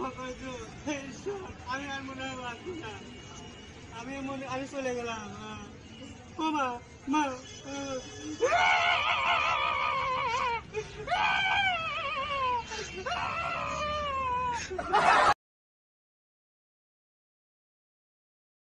আমি আর মনে হয় বাঁচবো না। আমি চলে গেলাম। ও মা, মা,